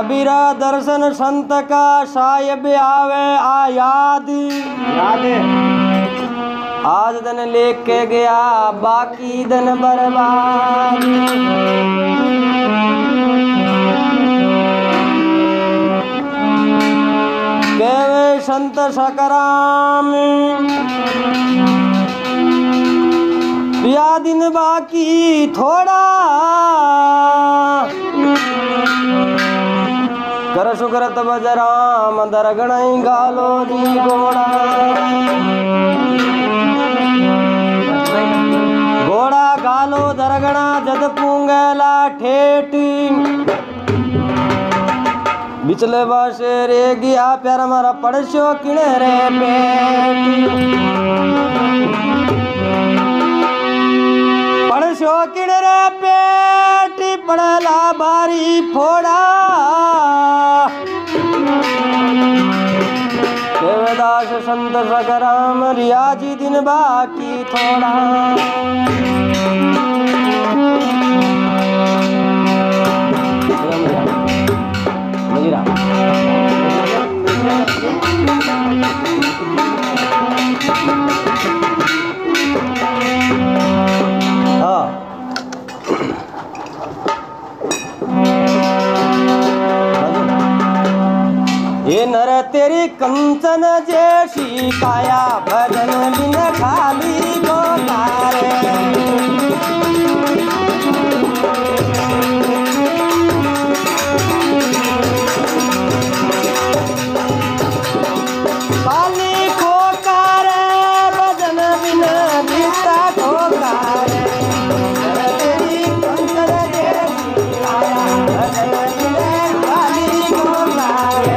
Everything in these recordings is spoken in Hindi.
कबीरा दर्शन संत का साहिब आवे याद आज दिन लेके गया बाकी दिन बर्बाद केवे संत सकराम या दिन बाकी थोड़ा कर सुकरत बजराम दरगणई गालो दी घोड़ा घोड़ा गालो दरगणा जद पूंगला ठेठी बिचले बासे रे गया प्यार मारा पड़स्यो किणे रे पेटी पड़स्यो किणे रे पेटी पड़ला बारी फोड़ा देवदास संत सकराम रियाजी दिन बाकी थोड़ा ये नर तेरी कंचन जैसी काया भजन बिन खाली गोतारे काली खोकारे भजन बिन गीता खोकारे तेरी कंचन जैसी काया भजन बिन खाली गोतारे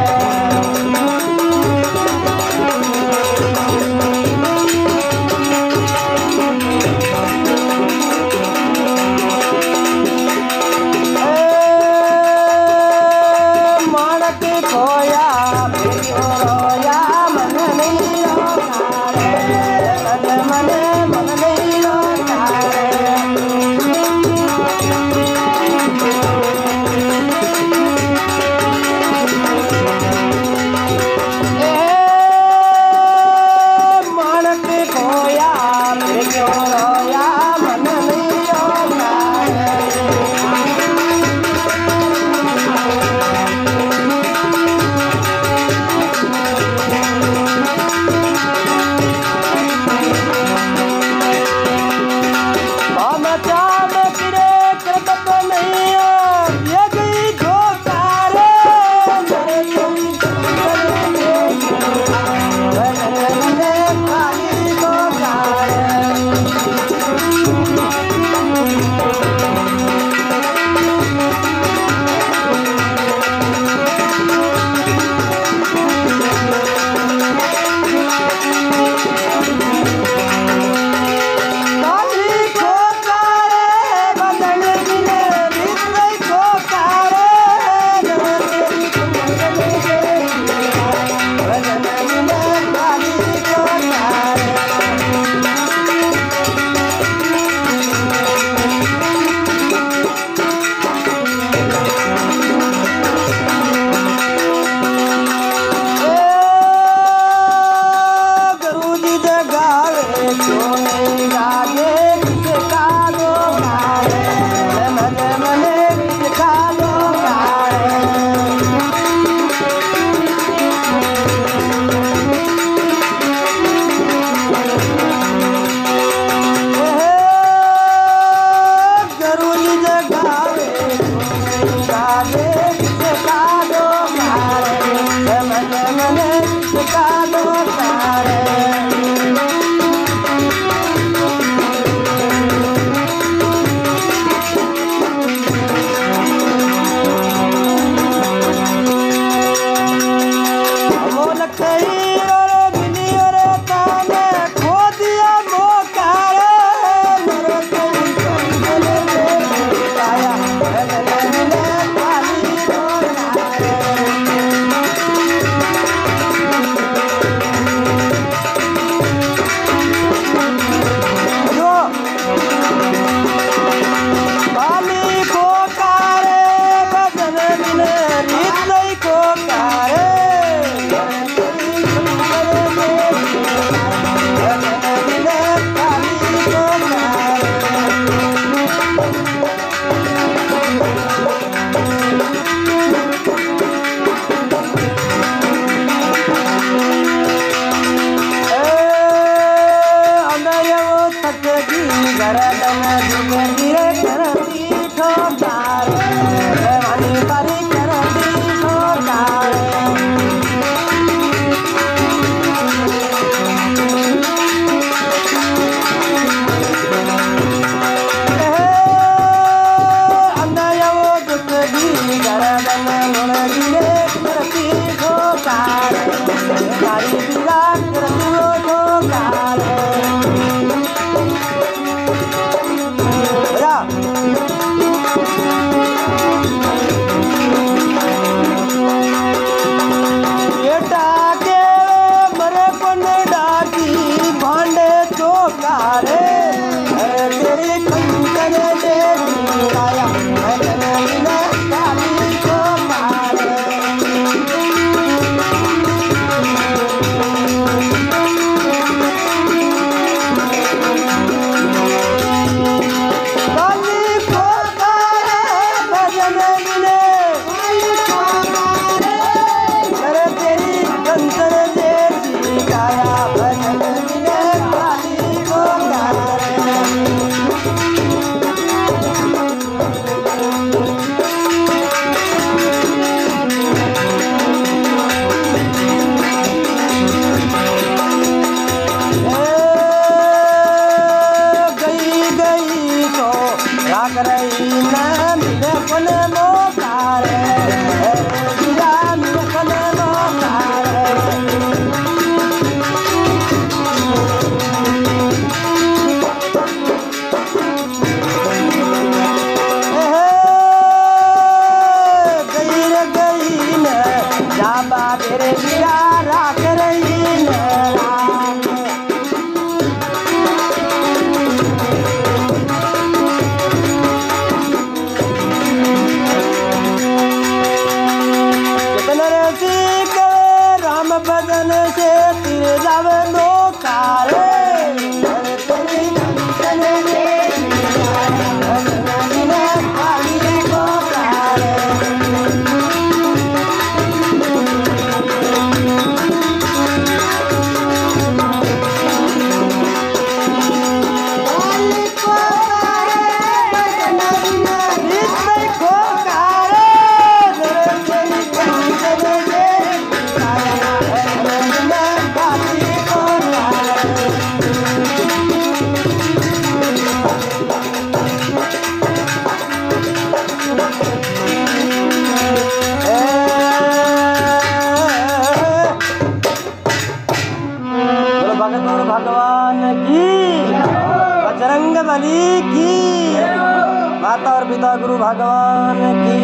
भगवान की, बजरंग बली की, माता और पिता गुरु भगवान की।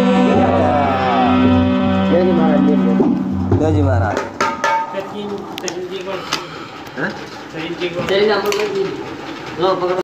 जय जी महाराज। जय जी महाराज।